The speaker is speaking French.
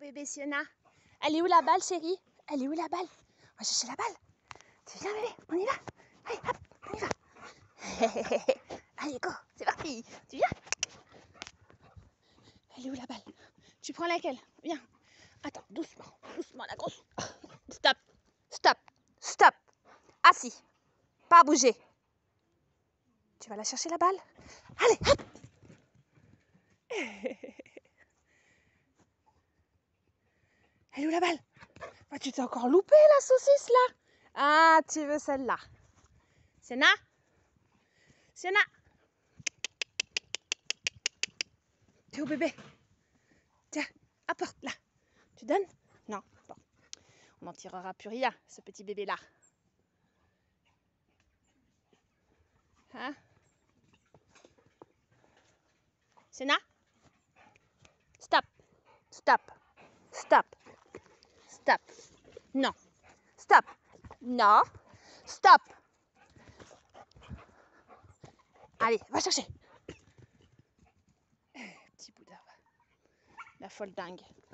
bébé Sienna. Elle est où la balle, chérie? Elle est où la balle? On va chercher la balle. Tu viens, bébé? On y va? Allez, hop, on y va. Allez, go, c'est parti. Tu viens? Elle est où la balle? Tu prends laquelle? Viens. Attends, doucement, doucement, la grosse. Stop, stop, stop. Assis. Pas bouger. Tu vas la chercher la balle? Allez, hop. Elle est où la balle? Bah, tu t'es encore loupé la saucisse là. Ah, tu veux celle-là. Sienna? Sienna? T'es où bébé? Tiens, apporte là. Tu donnes? Non. Bon. On n'en tirera plus rien, ce petit bébé là. Hein? Sienna? Stop. Stop. Stop. Stop. Non. Stop. Non. Stop. Allez, va chercher. Petit boudin. La folle dingue.